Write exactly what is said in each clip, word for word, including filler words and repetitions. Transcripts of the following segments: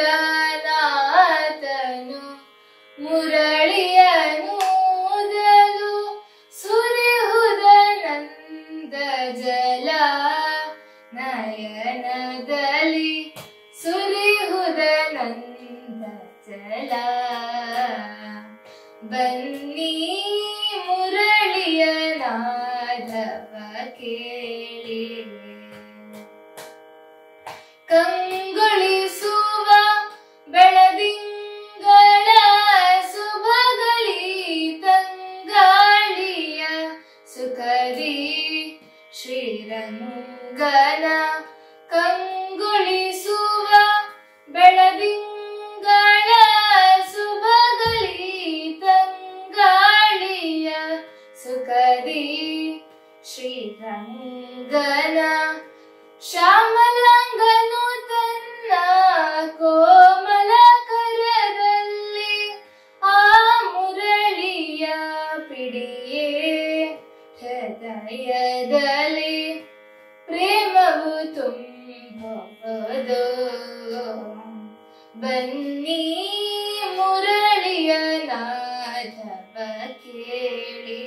ನಾಥನು ಮುರಳಿಯನೂದಲು ಸುರಿಹುದ ನಂದ ಜಲ ನಯನದಲ್ಲಿ ಸುರಿಹುದ ನಂದ ಜಲ ಬನ್ನಿ ಮುರಳಿಯ ನಾದವ ಕೇಳಿ ಕಂಗೊಳಿಸುವ ಬೆಳದಿಂಗಳ ಸುಭಗಳಿ ತಂಗಾಳಿಯ ಸುಖದಿ ಶ್ರೀರಂಗನ ಕಂಗೊಳಿಸುವ ಬೆಳದಿಂಗಳ ಸುಭಗಳಿ ತಂಗಾಳಿಯ ಸುಖದಿ ಶ್ರೀರಂಗನ ಶ್ಯಾಮಲಾಂಗನು ತನ್ನ ಕೋಮಲ ಕರದಲ್ಲಿ ಆ ಮುರಳಿಯ ಪಿಡಿಯೇ ಹೃದಯದಲ್ಲಿ ಪ್ರೇಮವು ತುಂಬುವುದು ಬನ್ನಿ ಮುರಳಿಯ ನಾದವ ಕೇಳಿ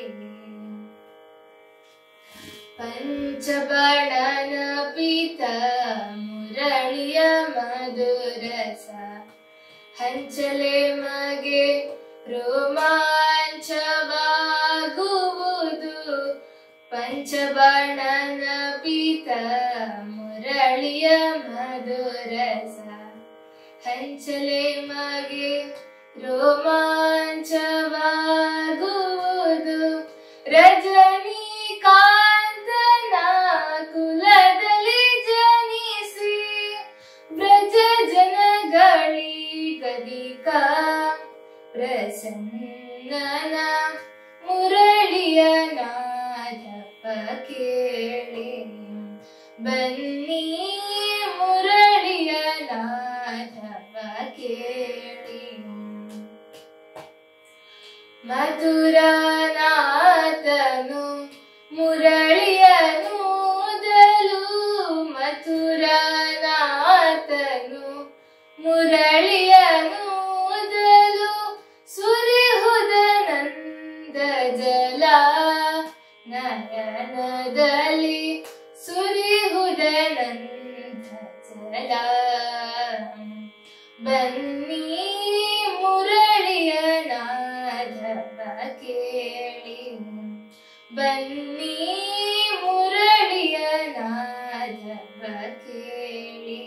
ಪಂಚಬಾಣನ ಪೀತ ಮುರಳಿಯ ಮಧುರಸ ಹಂಚಲೆ ಮಗೆ ರೋಮಾಂಚವಾಗುವುದು ಪಂಚಬಾಣನ ಪೀತ ಮುರಳಿಯ ಮಧುರಸ ಹಂಚಲೆ ಮಗೆ ರೋಮಾಂಚವಾಗುವುದು ರಜನಿ ಕಾಂತನ ಕುಲದಲ್ಲಿ ಜನಿಸಿ ಬ್ರಜ ಜನಗಳಿಗದಿಕ ಪ್ರಸನ್ನನ ಮುರಳಿಯ ನಾದವ ಕೇಳಿ ಬನ್ನಿ ಮುರಳಿಯ ನಾದವ ಕೇಳಿ ಮಥುರಾನಾಥನು ಮುರಳಿಯನೂದಲು ಮಥುರಾನಾಥನು ಮುರಳಿಯನೂದಲು ಸುರಿಹುದ ನಂದ ಜಲ ನಯನದಲ್ಲಿ ಸುರಿಹುದ ನಂದ ಜಲ ಬನ್ನಿ ಮುರಳಿಯ ನಾದವ ಕೇಳಿ ಬನ್ನಿ ಮುರಳಿಯ ನಾದವ ಕೇಳಿ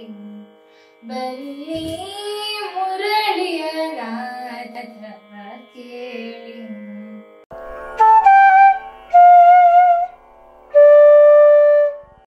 ಬನ್ನಿ ಮುರಳಿಯ ನಾದವ ಕೇಳಿ